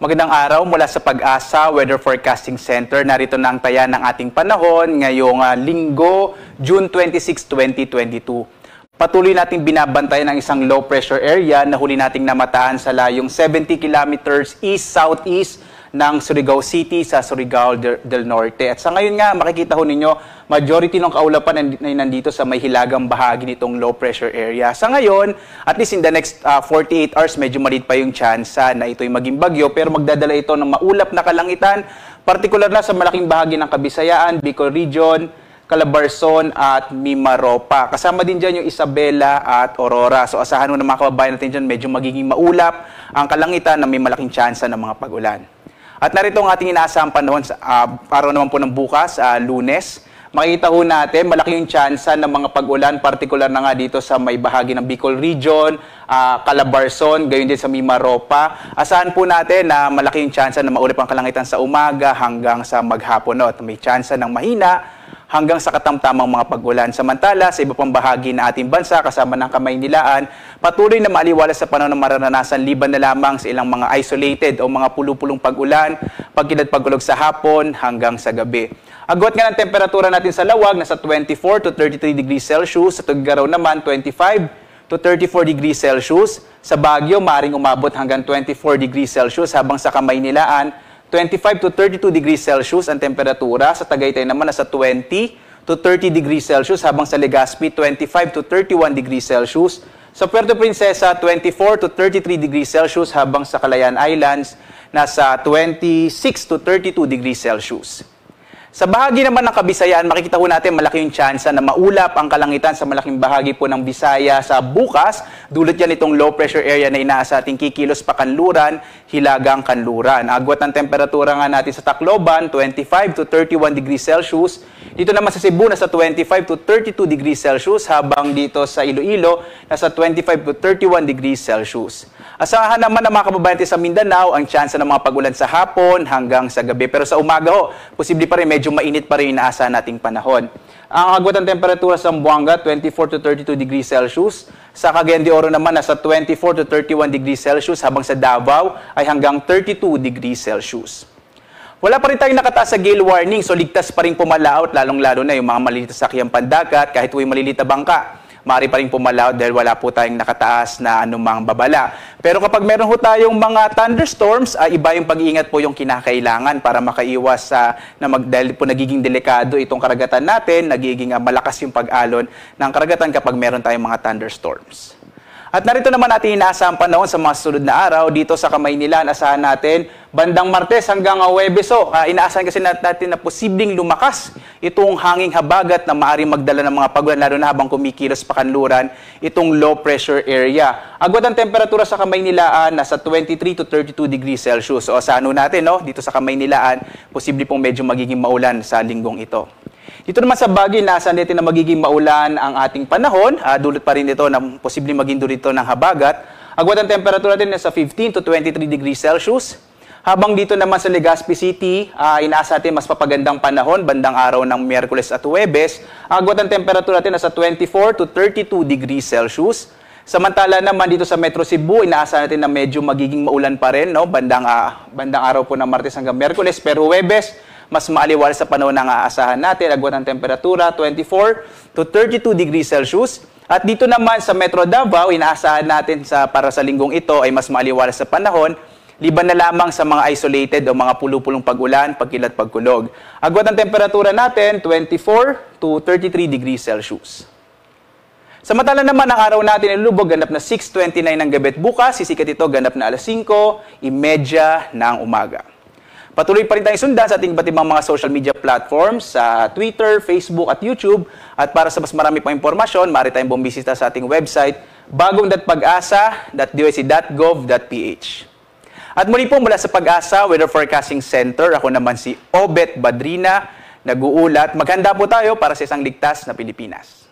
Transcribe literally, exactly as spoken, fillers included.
Magandang araw mula sa Pag-asa Weather Forecasting Center. Narito na ang taya ng ating panahon ngayong uh, linggo, June twenty-six, twenty twenty-two. Patuloy nating binabantayan ang isang low pressure area na huli nating namataan sa layong seventy kilometers east-southeast ng Surigao City sa Surigao del Norte. At sa ngayon nga, makikita ho ninyo, majority ng kaulapan ay nandito sa may hilagang bahagi nitong low pressure area. Sa ngayon, at least in the next uh, forty-eight hours, medyo maliit pa yung chance na ito'y maging bagyo, pero magdadala ito ng maulap na kalangitan, partikular na sa malaking bahagi ng Kabisayaan, Bicol Region, Calabarzon at Mimaropa. Kasama din dyan yung Isabela at Aurora. So asahan mo ng mga kababayan natin dyan, medyo magiging maulap ang kalangitan na may malaking tsansa ng mga pag-ulan. At narito ang ating inaasahang panahon sa uh, araw naman po ng bukas, uh, Lunes. Makikita ho natin, malaki yung tsansa ng mga pag-ulan, partikular na nga dito sa may bahagi ng Bicol Region, uh, Calabarzon, gayon din sa Mimaropa. Asahan po natin na malaki yung tsansa na maulap ang kalangitan sa umaga hanggang sa maghapon. No? At may tsansa ng mahina hanggang sa katamtamang mga pag-ulan. Samantala, sa iba pang bahagi ng ating bansa, kasama ng Kamaynilaan, patuloy na maaliwalas sa panahon ng mararanasan, liban na lamang sa ilang mga isolated o mga pulupulong pag-ulan, pagkilad pag-ulog sa hapon hanggang sa gabi. Agwat nga ng temperatura natin sa Lawag, nasa twenty-four to thirty-three degrees Celsius. Sa Tuguegarao naman, twenty-five to thirty-four degrees Celsius. Sa Baguio, maaaring umabot hanggang twenty-four degrees Celsius, habang sa Kamaynilaan, twenty-five to thirty-two degrees Celsius ang temperatura. Sa Tagaytay naman nasa twenty to thirty degrees Celsius, habang sa Legazpi twenty-five to thirty-one degrees Celsius. Sa Puerto Princesa twenty-four to thirty-three degrees Celsius, habang sa Calayan Islands nasa twenty-six to thirty-two degrees Celsius. Sa bahagi naman ng Kabisayaan, makikita ho natin malaki yung tsansa na maulap ang kalangitan sa malaking bahagi po ng Bisaya sa bukas. Dulot yan itong low pressure area na inaasa ating kikilos pa Kanluran, Hilagang Kanluran. Agwat ng temperatura nga natin sa Tacloban, twenty-five to thirty-one degrees Celsius. Dito naman sa Cebu, nasa twenty-five to thirty-two degrees Celsius, habang dito sa Iloilo, nasa twenty-five to thirty-one degrees Celsius. Asahan naman ng mga kababayan sa Mindanao ang tsansa ng mga pag-ulan sa hapon hanggang sa gabi. Pero sa umaga ho, posible pa rin, medyo mainit pa rin inaasahan nating panahon. Ang agwat ng temperatura sa Zamboanga, twenty-four to thirty-two degrees Celsius. Sa Cagayan de Oro naman, nasa twenty-four to thirty-one degrees Celsius, habang sa Davao ay hanggang thirty-two degrees Celsius. Wala pa rin tayong nakataas sa gale warning, so ligtas pa rin pumalaot, lalong-lalo na yung mga maliliit na sakyang pandagat, kahit huwag maliliit na bangka. Maaari pa rin pumalaot dahil wala po tayong nakataas na anumang babala. Pero kapag meron ho tayong mga thunderstorms, uh, iba yung pag-iingat po yung kinakailangan para makaiwas sa uh, na mag, dahil po nagiging delikado itong karagatan natin, nagiging uh, malakas yung pag-alon ng karagatan kapag meron tayong mga thunderstorms. At narito naman natin inaasahang panahon sa mga susunod na araw. Dito sa Kamaynilaan, asahan natin bandang Martes hanggang Huwebes. So, uh, inaasahan kasi natin na posibleng lumakas itong hanging habagat na maaaring magdala ng mga pagulan, lalo na habang kumikilos pa Kanluran itong low pressure area. Agwat ang temperatura sa Kamaynilaan, nasa twenty-three to thirty-two degrees Celsius. So, asahan natin, no? Dito sa Kamaynilaan, posible pong medyo magiging maulan sa linggong ito. Dito naman sa Baguio, naasahan natin na magiging maulan ang ating panahon. Uh, dulot pa rin ito na posibleng maging dulot ito ng habagat. Agwat ang temperatura natin nasa fifteen to twenty-three degrees Celsius. Habang dito naman sa Legazpi City, uh, inaasa natin mas papagandang panahon bandang araw ng Miyerkules at Huwebes. Agwat ang temperatura natin nasa twenty-four to thirty-two degrees Celsius. Samantala naman dito sa Metro Cebu, inaasa natin na medyo magiging maulan pa rin, no? bandang, uh, bandang araw po ng Martes hanggang Miyerkules. Pero Huwebes, mas maaliwalas sa panahon na aasahan natin. Agwat ng temperatura, twenty-four to thirty-two degrees Celsius. At dito naman sa Metro Davao, inaasahan natin sa, para sa linggong ito ay mas maaliwalas sa panahon, liban na lamang sa mga isolated o mga pulupulong pag-ulan, pagkilat, pagkulog. Agwat ng temperatura natin, twenty-four to thirty-three degrees Celsius. Samantala naman ang araw natin ilubog, ganap na six twenty-nine ng gabi at bukas, sisikat ito ganap na alas singko trenta ng umaga. Patuloy pa rin tayong sundan sa ating iba't ibang mga social media platforms sa Twitter, Facebook at YouTube. At para sa mas marami pang impormasyon, maaari tayong bumisita sa ating website bagong dot pag-asa dot d o s c dot gov dot p h. At muli po mula sa Pag-asa Weather Forecasting Center, ako naman si Obet Badrina, nag-uulat. Maghanda po tayo para sa isang ligtas na Pilipinas.